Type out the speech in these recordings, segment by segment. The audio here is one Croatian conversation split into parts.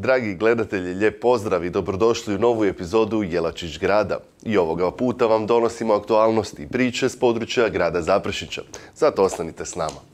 Dragi gledatelji, lijep pozdrav i dobrodošli u novu epizodu Jelačić grada. I ovoga puta vam donosimo aktualnosti i priče s područja grada Zaprešića. Zato ostanite s nama.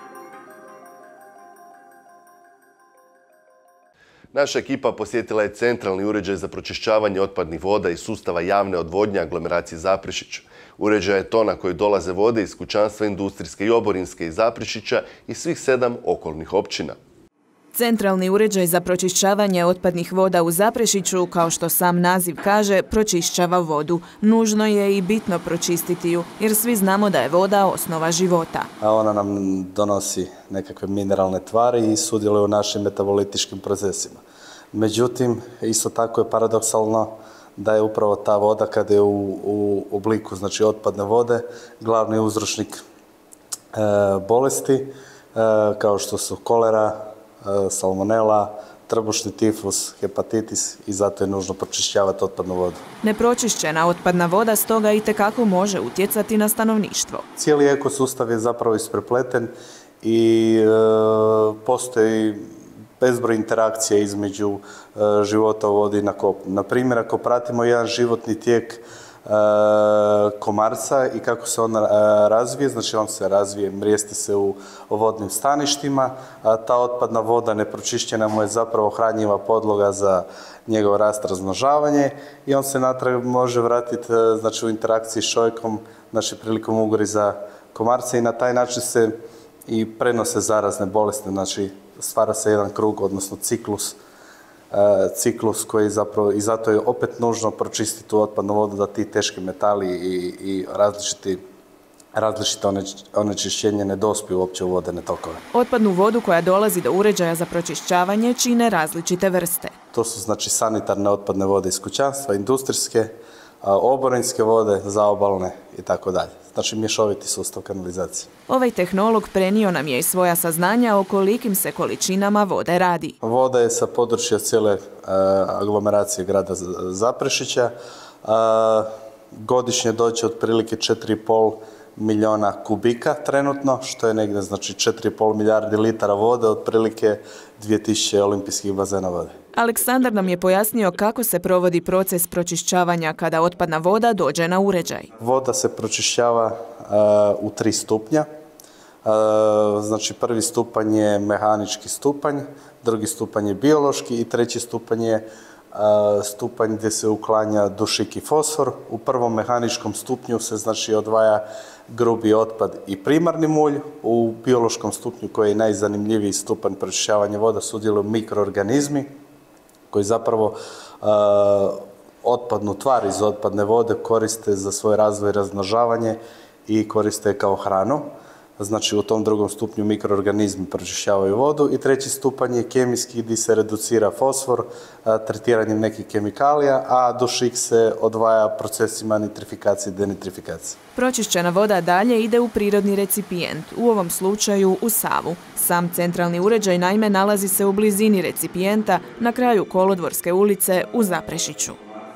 Naša ekipa posjetila je centralni uređaj za pročišćavanje otpadnih voda iz sustava javne odvodnje aglomeracije Zaprešić. Uređaj je to na koji dolaze vode iz kućanstva Industrijske i Oborinske iz Zaprešića i svih 7 okolnih općina. Centralni uređaj za pročišćavanje otpadnih voda u Zaprešiću, kao što sam naziv kaže, pročišćava vodu. Nužno je i bitno pročistiti ju, jer svi znamo da je voda osnova života. A ona nam donosi nekakve mineralne tvari i sudjeluje u našim metabolitičkim procesima. Međutim, isto tako je paradoksalno da je upravo ta voda, kada je u obliku otpadne vode, glavni uzročnik bolesti, kao što su kolera, salmonela, trbušni tifus, hepatitis i zato je nužno pročišćavati otpadnu vodu. Nepročišćena otpadna voda stoga itekako može utjecati na stanovništvo. Cijeli ekosustav je zapravo isprepleten i postoji bezbroj interakcija između života u vodi i na kopnu. Na primjer, ako pratimo jedan životni tijek komarca i kako se on razvije, on se razvije, mrijesti se u vodnim staništima, a ta otpadna voda nepročišćena mu je zapravo hranjiva podloga za njegov rast, razmnožavanje i on se natrag može vratiti u interakciji s čovjekom, prilikom ugriza komarca i na taj način se i prenose zarazne bolesti, stvara se jedan krug, odnosno ciklus koji zapravo, i zato je opet nužno pročistiti tu otpadnu vodu da ti teški metali i različite onečišćenje ne dospiju uopće u vodene tokove. Otpadnu vodu koja dolazi do uređaja za pročišćavanje čine različite vrste. To su sanitarne otpadne vode iz kućanstva, industrijske, oborinske vode, zaobalne i tako dalje. Mješoviti sustav kanalizacije. Ovaj tehnolog prenio nam je i svoja saznanja o kolikim se količinama vode radi. Voda je sa područja cijele aglomeracije grada Zaprešića. Godišnje dođe otprilike 4,5 milijuna kubika trenutno, što je negdje 4,5 milijardi litara vode, otprilike 2000 olimpijskih bazena vode. Aleksandar nam je pojasnio kako se provodi proces pročišćavanja kada otpadna voda dođe na uređaj. Voda se pročišćava u 3 stupnja. Prvi stupanj je mehanički stupanj, drugi stupanj je biološki i treći stupanj je stupanj gdje se uklanja dušik i fosfor. U prvom mehaničkom stupnju se odvaja grubi otpad i primarni mulj. U biološkom stupnju, koji je najzanimljiviji stupanj pročišćavanja voda, sudjeluju mikroorganizmi koji zapravo otpadnu tvar iz otpadne vode koriste za svoj razvoj i razmnožavanje i koriste kao hranu. U tom drugom stupnju mikroorganizmi pročišćavaju vodu i treći stupanj je kemijski gdje se reducira fosfor tretiranjem nekih kemikalija, a dušik se odvaja procesima nitrifikacije i denitrifikacije. Pročišćena voda dalje ide u prirodni recipijent, u ovom slučaju u Savu. Sam centralni uređaj naime nalazi se u blizini recipijenta na kraju Kolodvorske ulice u Zaprešiću.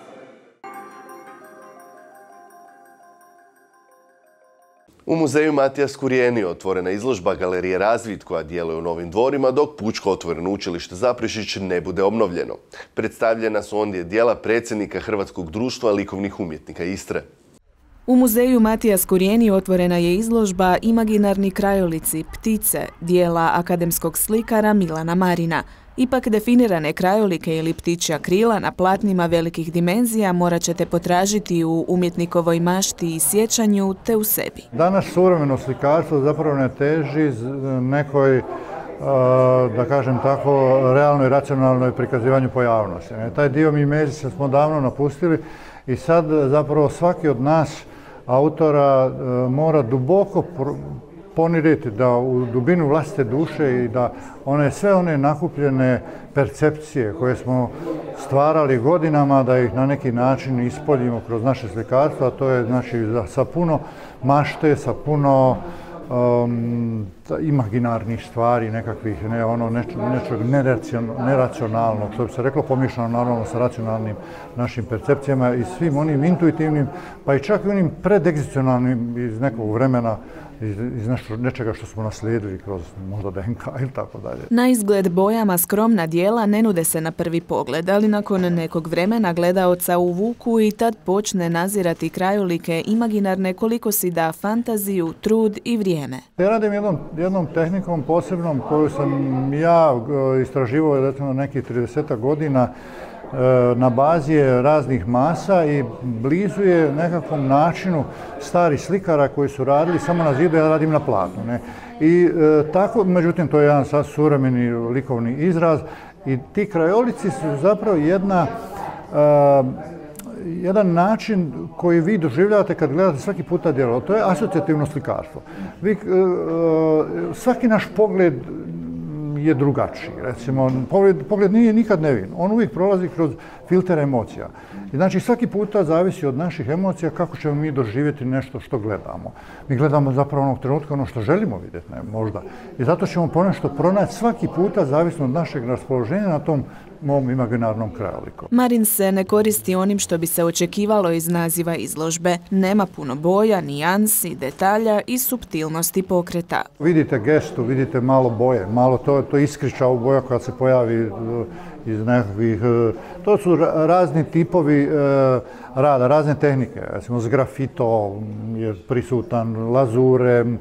U muzeju Matija Skurjeni otvorena izložba Galerije Razvid koja djeluje u Novim dvorima dok Pučko otvoreno učilište Zaprešić ne bude obnovljeno. Predstavljena su ondje djela predsjednika Hrvatskog društva likovnih umjetnika Istre. U muzeju Matija Skurjeni otvorena je izložba Imaginarni krajolici, ptice, djela akademskog slikara Milana Marina. Ipak definirane krajolike ili ptičja krila na platnima velikih dimenzija morat ćete potražiti u umjetnikovoj mašti i sjećanju te u sebi. Danas suvremeno slikarstvo zapravo ne teži nekoj, da kažem tako, realnoj, racionalnoj prikazivanju pojavnosti. Taj dio mimezisa smo davno napustili i sad zapravo svaki od nas, autora, mora duboko poniriti da u dubinu vlastite duše i da sve one nakupljene percepcije koje smo stvarali godinama, da ih na neki način ispoljimo kroz naše slikarstvo, a to je sa puno mašte, sa puno imaginarnih stvari, nekakvih, nečeg neracionalnog, što bi se reklo, pomiješano naravno sa racionalnim našim percepcijama i svim onim intuitivnim, pa i čak i onim predegzicionalnim iz nekog vremena, iz nečega što smo naslijedili kroz možda DNK ili tako dalje. Na izgled bojama skromna djela ne nude se na prvi pogled, ali nakon nekog vremena gledaoca uvuku i tad počne nazirati krajolike imaginarne koliko si da fantaziju, trud i vrijeme. Ja radim jednom tehnikom posebnom koju sam ja istraživao recimo nekih 30 godina. Na bazi je raznih masa i blizu je nekakvom načinu starih slikara koji su radili samo na zidu, ja radim na platnu. Ne? I tako, međutim, to je jedan sad suvremeni likovni izraz i ti krajolici su zapravo jedan način koji vi doživljavate kad gledate svaki puta djelo. To je asocijativno slikarstvo. Svaki naš pogled je drugačiji. Recimo, pogled nije nikad nevin. On uvijek prolazi kroz filter emocija. I znači svaki puta zavisi od naših emocija kako ćemo mi doživjeti nešto što gledamo. Mi gledamo zapravo onog trenutka ono što želimo vidjeti, ne, možda. I zato ćemo ponešto pronaći svaki puta zavisno od našeg raspoloženja na tom mom imaginarnom krajoliku. Marin se ne koristi onim što bi se očekivalo iz naziva izložbe. Nema puno boja, nijansi, detalja i suptilnosti pokreta. Vidite gestu, vidite malo boje, malo to iskriča u boja koja se pojavi iz nekakvih... To su razni tipovi rada, razne tehnike. Recimo, s grafito je prisutan, lazurem,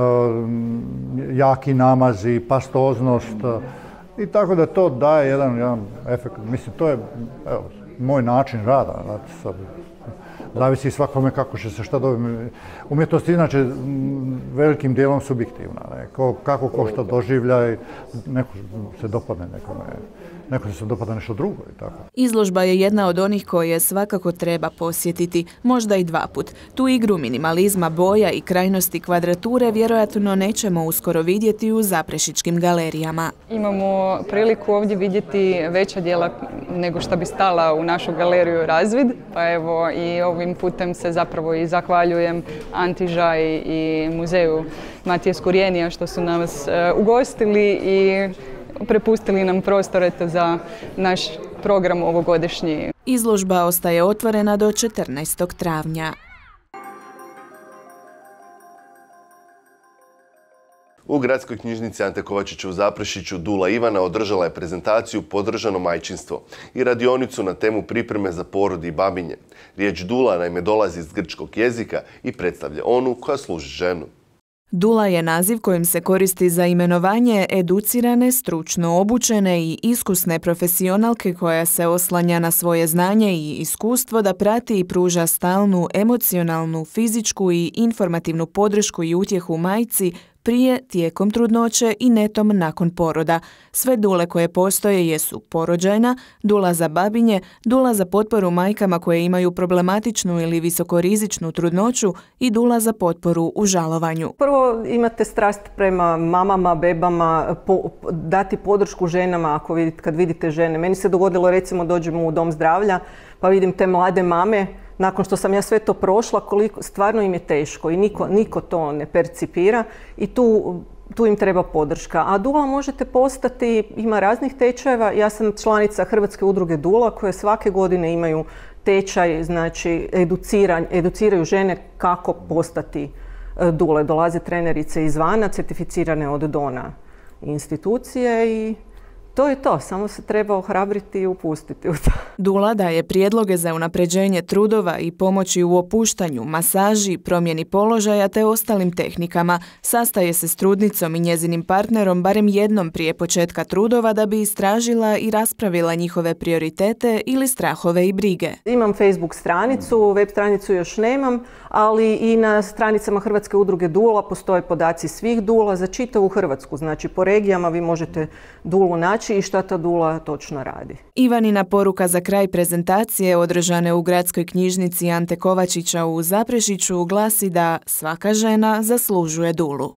jaki namazi, pastoznost. I tako da to daje jedan efekt. Mislim, to je moj način rada. Zavisi svakome kako će se šta dobiti. Umjetnost inače velikim dijelom subjektivna. Kako ko šta doživlja i neko se dopadne nekome. Neko se dopada nešto drugo i tako. Izložba je jedna od onih koje svakako treba posjetiti, možda i 2 put. Tu igru minimalizma, boja i krajnosti kvadrature vjerojatno nećemo uskoro vidjeti u zaprešičkim galerijama. Imamo priliku ovdje vidjeti veća djela nego što bi stala u našu galeriju Razvid, pa evo i ovim putem se zapravo i zahvaljujem Antiža i muzeju Matije Skurijenija što su nas ugostili i prepustili nam prostor za naš program ovogodišnji. Izložba ostaje otvorena do 14. travnja. U Gradskoj knjižnici Ante Kovačića u Zaprešiću Dula Ivana održala je prezentaciju Podržano majčinstvo i radionicu na temu pripreme za porod i babinje. Riječ Dula naime dolazi iz grčkog jezika i predstavlja onu koja služi ženu. Dula je naziv kojim se koristi za imenovanje educirane, stručno obučene i iskusne profesionalke koja se oslanja na svoje znanje i iskustvo da prati i pruža stalnu emocionalnu, fizičku i informativnu podršku i utjehu majci prije, tijekom trudnoće i netom nakon poroda. Sve dule koje postoje jesu porođajna, dula za babinje, dula za potporu majkama koje imaju problematičnu ili visokorizičnu trudnoću i dula za potporu u žalovanju. Prvo imate strast prema mamama, bebama, dati podršku ženama kad vidite žene. Meni se dogodilo, recimo, dođem u dom zdravlja pa vidim te mlade mame. Nakon što sam ja sve to prošla, koliko stvarno im je teško i niko to ne percipira i tu im treba podrška. A dula možete postati, ima raznih tečajeva. Ja sam članica Hrvatske udruge dula koje svake godine imaju tečaj, znači educiraju žene kako postati dule. Dolaze trenerice izvana, certificirane od dona institucije i to je to, samo se treba ohrabriti i upustiti u to. Dula daje prijedloge za unapređenje trudova i pomoći u opuštanju, masaži, promjeni položaja te ostalim tehnikama. Sastaje se s trudnicom i njezinim partnerom barem jednom prije početka trudova da bi istražila i raspravila njihove prioritete ili strahove i brige. Imam Facebook stranicu, web stranicu još nemam, ali i na stranicama Hrvatske udruge dula postoje podaci svih dula za čitavu Hrvatsku. Znači po regijama vi možete dulu naći i šta ta dula točno radi. Ivanina poruka za kraj prezentacije održane u Gradskoj knjižnici Ante Kovačića u Zaprešiću glasi da svaka žena zaslužuje dulu.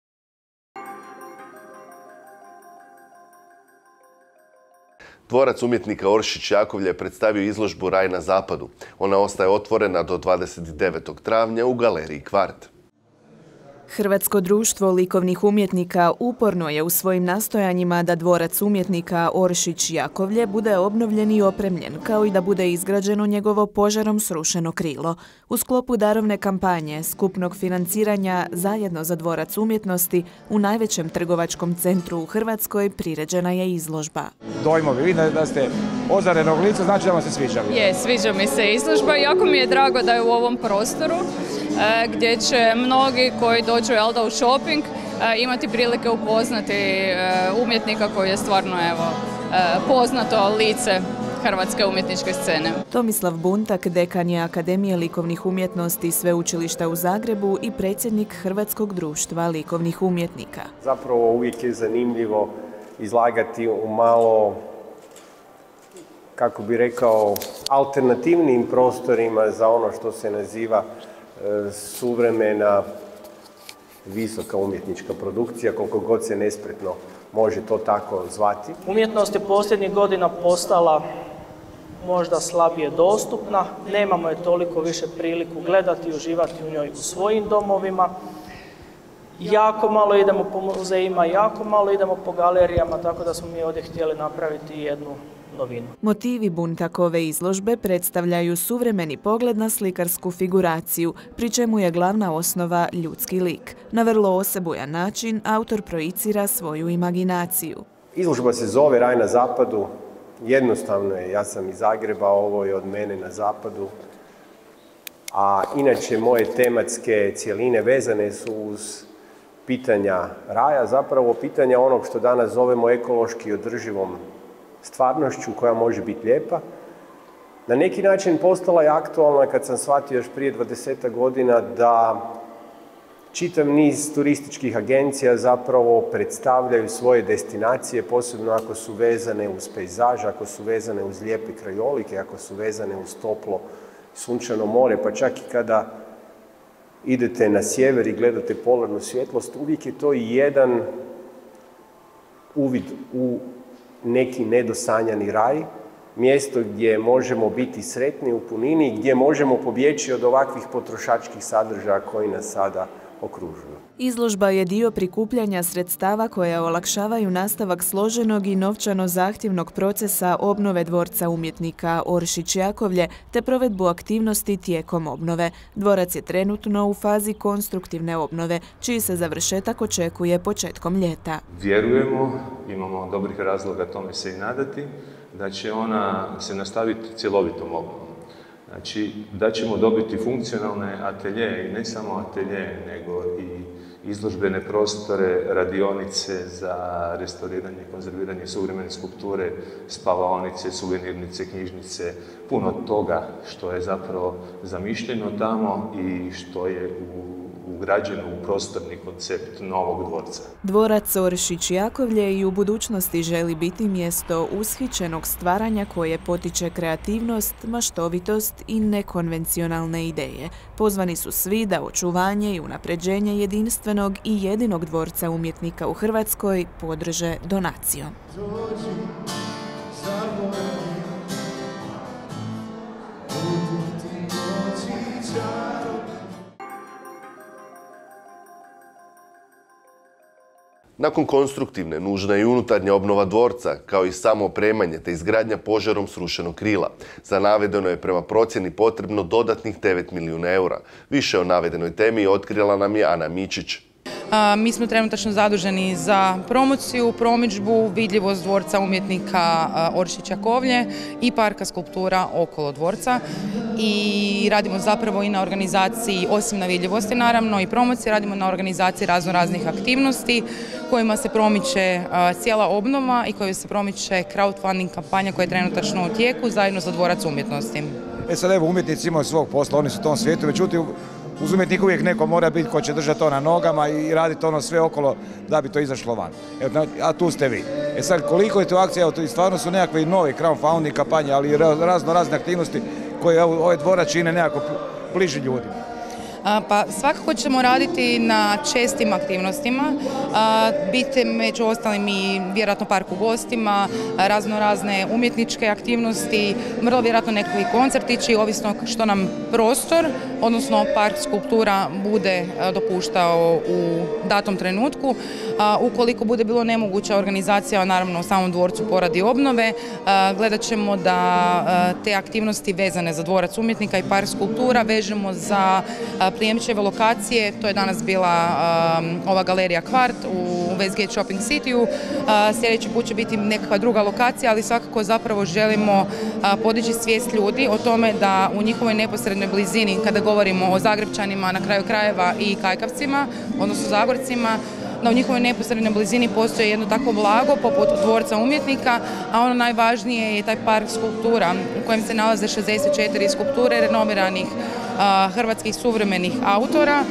Dvorac umjetnika Oršić Jakovlja je predstavio izložbu Raj na zapadu. Ona ostaje otvorena do 29. travnja u galeriji Kvart. Hrvatsko društvo likovnih umjetnika uporno je u svojim nastojanjima da dvorac umjetnika Oršić-Jakovlje bude obnovljen i opremljen, kao i da bude izgrađeno njegovo požarom srušeno krilo. U sklopu darovne kampanje skupnog financiranja Zajedno za dvorac umjetnosti u najvećem trgovačkom centru u Hrvatskoj priređena je izložba. Dojmovi, vidim da ste ozarenog lica, znači da vam se sviđa. Sviđa mi se izložba i jako mi je drago da je u ovom prostoru gdje će mnogi koji dođu u shopping imati prilike upoznati umjetnika koji je stvarno poznato lice hrvatske umjetničke scene. Tomislav Buntak, dekan je Akademije likovnih umjetnosti Sveučilišta u Zagrebu i predsjednik Hrvatskog društva likovnih umjetnika. Zapravo uvijek je zanimljivo izlagati u malo, kako bi rekao, alternativnim prostorima za ono što se naziva suvremena visoka umjetnička produkcija, koliko god se nespretno može to tako zvati. Umjetnost je posljednjih godina postala možda slabije dostupna, nemamo je toliko više priliku gledati i uživati u njoj u svojim domovima. Jako malo idemo po muzejima, jako malo idemo po galerijama, tako da smo mi ovdje htjeli napraviti jednu novinu. Motivi Buntakove izložbe predstavljaju suvremeni pogled na slikarsku figuraciju, pri čemu je glavna osnova ljudski lik. Na vrlo osebujan način autor projicira svoju imaginaciju. Izložba se zove Raj na zapadu. Jednostavno je, ja sam iz Zagreba, ovo je od mene na zapadu. A inače moje tematske cjeline vezane su uz pitanja raja, zapravo pitanja onog što danas zovemo ekološki održivom stvarnošću koja može biti lijepa. Na neki način postala je aktualna kad sam shvatio još prije 20 godina da čitav niz turističkih agencija zapravo predstavljaju svoje destinacije, posebno ako su vezane uz pejzaž, ako su vezane uz lijepe krajolike, ako su vezane uz toplo sunčano more, pa čak i kada idete na sjever i gledate polarnu svjetlost, uvijek je to jedan uvid u neki nedosanjani raj, mjesto gdje možemo biti sretni u punini, gdje možemo pobjeći od ovakvih potrošačkih sadržaja koji nas sada okružuju. Izložba je dio prikupljanja sredstava koja olakšavaju nastavak složenog i novčano zahtjevnog procesa obnove dvorca umjetnika Oršić-Jakovlje te provedbu aktivnosti tijekom obnove. Dvorac je trenutno u fazi konstruktivne obnove, čiji se završetak očekuje početkom ljeta. Vjerujemo, imamo dobrih razloga tome se i nadati, da će ona se nastaviti cjelovitom obnovom. Znači, da ćemo dobiti funkcionalne atelje i ne samo atelje, nego i izložbene prostore, radionice za restauriranje i konzerviranje suvremene skulpture, spavaonice, suvenirnice, knjižnice, puno toga što je zapravo zamišljeno tamo i što je ugrađeno u prostorni koncept novog dvorca. Dvorac Oršić-Jakovlje i u budućnosti želi biti mjesto ushićenog stvaranja koje potiče kreativnost, maštovitost i nekonvencionalne ideje. Pozvani su svi da očuvanje i unapređenje jedinstvenog i jedinog dvorca umjetnika u Hrvatskoj podrže donacijom. Nakon konstruktivne, nužna je i unutarnja obnova dvorca, kao i samo opremanje te izgradnja požarom srušenog krila. Za navedeno je prema procjeni potrebno dodatnih 9 milijuna eura. Više o navedenoj temi otkrila nam je Ana Mičić. Mi smo trenutačno zaduženi za promociju, promidžbu, vidljivost dvorca umjetnika Oršić-Jakovlje i parka skulptura okolo dvorca. I radimo zapravo i na organizaciji, osim na vidljivosti naravno, i promocije, radimo na organizaciji raznih aktivnosti kojima se promiče cijela obnova i kojima se promiče crowdfunding kampanja koja je trenutačno u tijeku zajedno za dvorac umjetnosti. Sad evo, umjetnici imaju svog posla, oni su u tom svijetu, međutim uz umjetnika uvijek neko mora biti ko će držati to na nogama i raditi ono sve okolo da bi to izašlo van. A tu ste vi. Sad koliko je to akcija, to stvarno su nekakve i nove crowdfunding kampanje, ali i razne aktivnosti koje ovaj dvorac čine nekako bliži ljudima. Pa svakako ćemo raditi na čestim aktivnostima, biti među ostalim i vjerojatno park u gostima, razne umjetničke aktivnosti, vrlo vjerojatno nekakvi koncertići, ovisno što nam prostor, odnosno park skulptura bude dopuštao u datom trenutku. Ukoliko bude bilo nemoguća organizacija, naravno u samom dvorcu poradi obnove, gledat ćemo da te aktivnosti vezane za dvorac umjetnika i park skulptura vežemo za prijemčive lokacije. To je danas bila ova galerija Kvart u Westgate Shopping City-u. Sljedeći put će biti nekakva druga lokacija, ali svakako zapravo želimo podići svijest ljudi o tome da u njihovoj neposrednoj blizini, kada govorimo o Zagrepčanima, na kraju krajeva i Kajkavcima, odnosno Zagorcima, da u njihovoj neposrednoj blizini postoji jedno takvo blago poput dvorca umjetnika, a ono najvažnije je taj park skulptura u kojem se nalaze 64 skulpture renomiranih hrvatskih suvremenih autora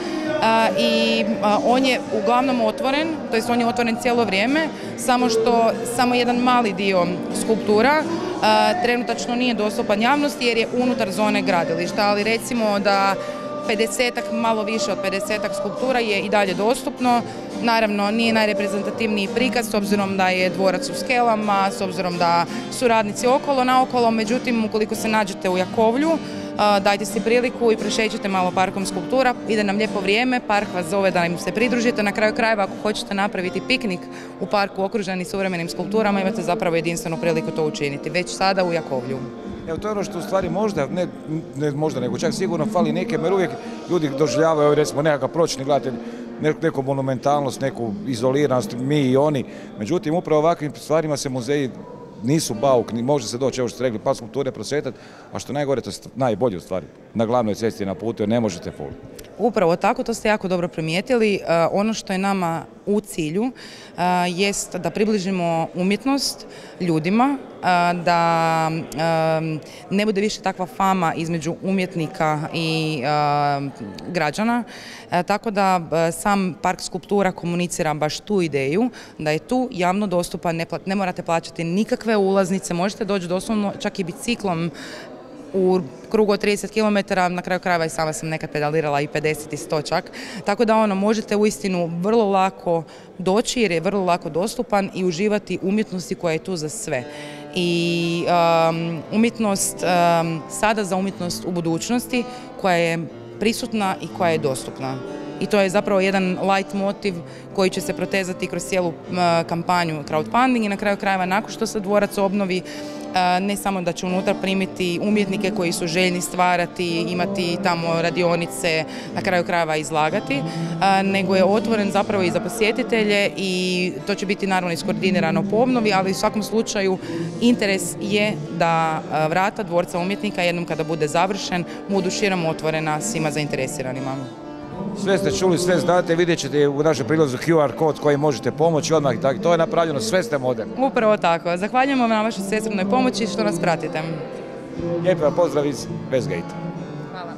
i on je uglavnom otvoren, to jest on je otvoren cijelo vrijeme, samo jedan mali dio skulptura trenutačno nije dostupan javnosti jer je unutar zone gradilišta, ali recimo da 50-ak, malo više od 50-ak skulptura je i dalje dostupno. Naravno, nije najreprezentativniji prikaz s obzirom da je dvorac u Skelama, s obzirom da su radnici okolo naokolo, međutim, ukoliko se nađete u Jakovlju, dajte si priliku i prešećite malo parkom skulptura, ide nam lijepo vrijeme, park vas zove da im se pridružite, na kraju krajeva ako hoćete napraviti piknik u parku okruženi suvremenim skulpturama, imate zapravo jedinstvenu priliku to učiniti, već sada u Jakovlju. Evo, to je ono što u stvari možda, ne možda, nego čak sigurno fali neke, jer uvijek ljudi doživljavaju, recimo, nekakav pročni gledatelj, neku monumentalnost, neku izoliranost, mi i oni. Međutim, upravo ovakvim stvarima se muzeji nisu bauk, može se doći, evo što ste rekli, pa skulpture prosvjetati, a što najgore, to je najbolje u stvari, na glavnoj cesti na putu, jer ne možete full. Upravo tako, to ste jako dobro primijetili. Ono što je nama u cilju jest da približimo umjetnost ljudima, da ne bude više takva fama između umjetnika i građana, tako da sam park skulptura komunicira baš tu ideju, da je tu javno dostupan, ne morate plaćati nikakve ulaznice, možete doći doslovno čak i biciklom u krugu od 30 km, na kraju krajeva i sama sam nekad pedalirala i 50 i 100 čak, tako da možete uistinu vrlo lako doći jer je vrlo lako dostupan i uživati umjetnosti koja je tu za sve. I umjetnost sada za umjetnost u budućnosti koja je prisutna i koja je dostupna. I to je zapravo jedan light motiv koji će se protezati kroz cijelu kampanju crowdfunding i na kraju krajeva nakon što se dvorac obnovi, ne samo da će unutra primiti umjetnike koji su željni stvarati, imati tamo radionice, na kraju krajeva izlagati, nego je otvoren zapravo i za posjetitelje i to će biti naravno iskoordinirano po obnovi, ali u svakom slučaju interes je da vrata dvorca umjetnika jednom kada bude završen budu širom otvorena svima zainteresiranima. Sve ste čuli, sve znate, vidjet ćete u našem prilozu QR kod koji možete pomoći odmah i tako. To je napravljeno, sve ste moderni. Upravo tako. Zahvaljujemo vam na vašoj svesrdnoj pomoći što nas pratite. Lijepi vam pozdrav iz Westgate. Hvala.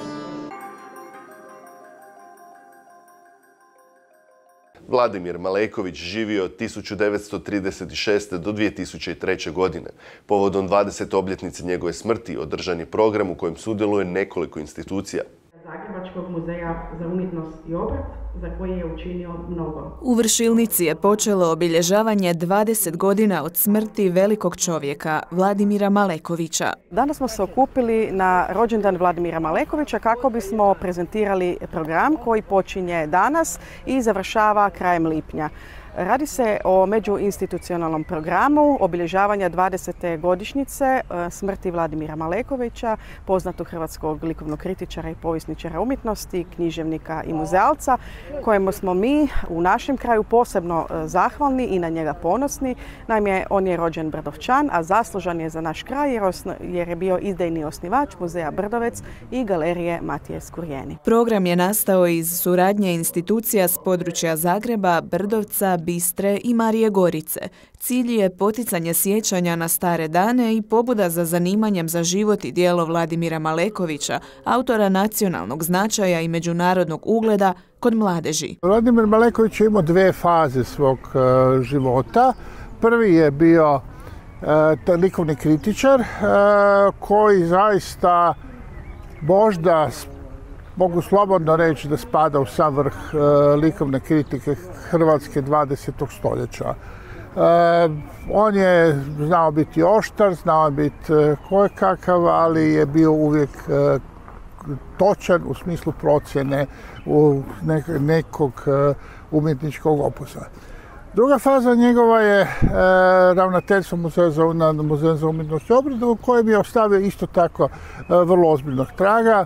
Vladimir Maleković živio od 1936. do 2003. godine. Povodom 20. obljetnice njegove smrti održan je program u kojem sudjeluje nekoliko institucija. Zagrebačkog muzeja za umjetnost i obrt, za koji je učinio mnogo. U Vršilnici je počelo obilježavanje 20 godina od smrti velikog čovjeka Vladimira Malekovića. Danas smo se okupili na rođendan Vladimira Malekovića kako bismo prezentirali program koji počinje danas i završava krajem lipnja. Radi se o međuinstitucionalnom programu obilježavanja 20. godišnjice smrti Vladimira Malekovića, poznatog hrvatskog likovnog kritičara i povjesničara umjetnosti, književnika i muzealca, kojemu smo mi u našem kraju posebno zahvalni i na njega ponosni. Naime, on je rođen Brdovčan, a zaslužan je za naš kraj jer je bio idejni osnivač muzeja Brdovec i galerije Matije Skurjeni. Program je nastao iz suradnje institucija s područja Zagreba, Brdovca, Bistre i Marije Gorice. Cilj je poticanje sjećanja na stare dane i pobuda za zanimanjem za život i djelo Vladimira Malekovića, autora nacionalnog značaja i međunarodnog ugleda kod mladeži. Vladimir Maleković je imao dvije faze svog života. Prvi je bio likovni kritičar koji zaista možda mogu slobodno reći da spada u sam vrh likovne kritike Hrvatske 20. stoljeća. On je znao biti oštar, znao biti kojekakav, ali je bio uvijek točan u smislu procjene nekog umjetničkog opusa. Druga faza njegova je ravnateljstvo Muzeja za umjetnost i obradu, u kojem je ostavio isto tako vrlo ozbiljnog traga.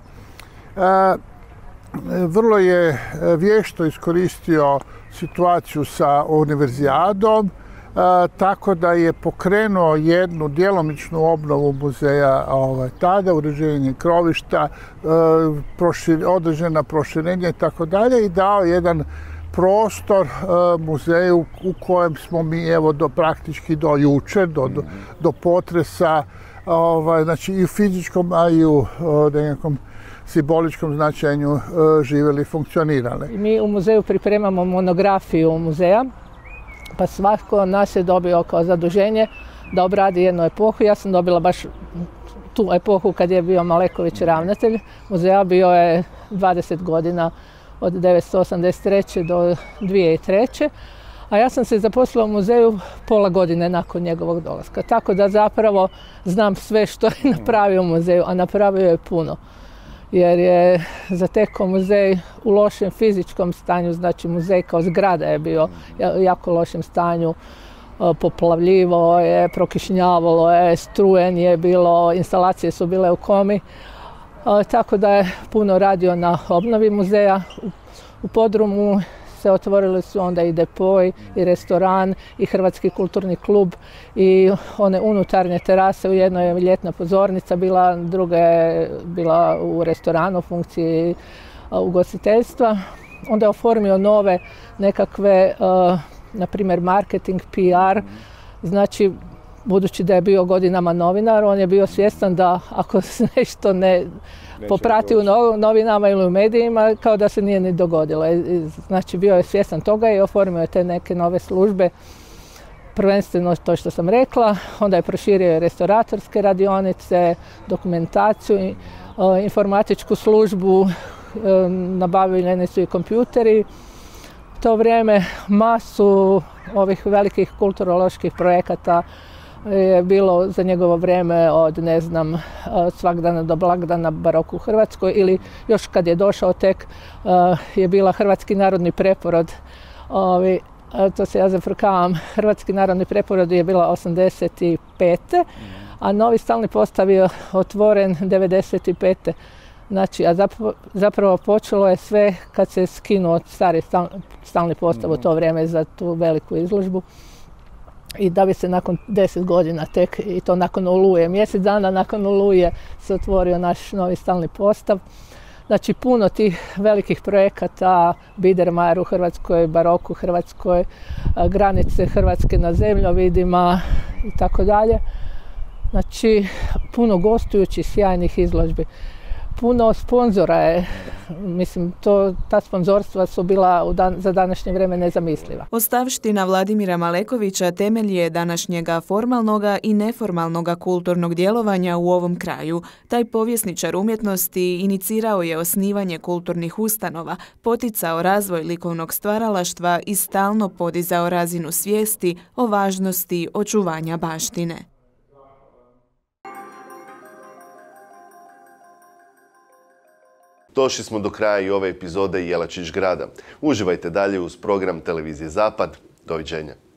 Vrlo je vješto iskoristio situaciju sa univerzijadom, tako da je pokrenuo jednu djelomičnu obnovu muzeja tada, uređenje krovišta, određena proširenja i tako dalje, i dao jedan prostor muzeju u kojem smo mi praktički do jučer, do potresa, znači i u fizičkom, a i u nekakvom simboličkom značenju živjeli i funkcionirali. Mi u muzeju pripremamo monografiju muzeja, pa svatko od nas je dobio kao zaduženje da obradi jednu epohu. Ja sam dobila baš tu epohu kad je bio Maleković ravnatelj muzeja, bio je 20 godina od 1983. do 2003. A ja sam se zaposlila u muzeju pola godine nakon njegovog dolaska. Tako da zapravo znam sve što je napravio u muzeju, a napravio je puno. Jer je zatekao muzej u lošem fizičkom stanju, znači muzej kao zgrada je bio u jako lošem stanju, poplavljivo je, prokišnjavalo je, strujen je bilo, instalacije su bile u komi. Tako da je puno radio na obnovi muzeja. U podrumu se otvorili su onda i depoj, i restoran, i Hrvatski kulturni klub, i one unutarnje terase. U jednoj je ljetna pozornica bila, druga je bila u restoranu, u funkciji ugostiteljstva. Onda je oformio nove nekakve, na primjer, marketing, PR. Znači, budući da je bio godinama novinar, on je bio svjestan da ako se nešto ne poprati u novinama ili u medijima, kao da se nije ni dogodilo. Znači, bio je svjestan toga i oformio je te neke nove službe, prvenstveno to što sam rekla. Onda je proširio restauratorske radionice, dokumentaciju, informatičku službu, nabavljeni su i kompjuteri. U to vrijeme masu ovih velikih kulturoloških projekata je bilo za njegovo vrijeme od, ne znam, svagdana do blagdana barok u Hrvatskoj, ili još kad je došao tek je bila Hrvatski narodni preporod. To se ja zafrkavam. Hrvatski narodni preporod je bila 85. a novi stalni postav je otvoren 95. Znači, a zapravo počelo je sve kad se skinuo stari stalni postav u to vrijeme za tu veliku izložbu. I da bi se nakon 10 godina tek, i to nakon Oluje, mjesec dana nakon Oluje se otvorio naš novi stalni postav. Znači, puno tih velikih projekata, Biedermeier u Hrvatskoj, barok u Hrvatskoj, granice Hrvatske na zemljovidima i tako dalje. Znači, puno gostujućih sjajnih izložbi. Puno sponzora je, mislim, ta sponzorstva su bila za današnje vrijeme nezamisliva. Ostavština Vladimira Malekovića temelj je današnjega formalnoga i neformalnoga kulturnog djelovanja u ovom kraju. Taj povjesničar umjetnosti inicirao je osnivanje kulturnih ustanova, poticao razvoj likovnog stvaralaštva i stalno podizao razinu svijesti o važnosti očuvanja baštine. Došli smo do kraja i ove epizode Jelačić grada. Uživajte dalje uz program Televizije Zapad. Doviđenja.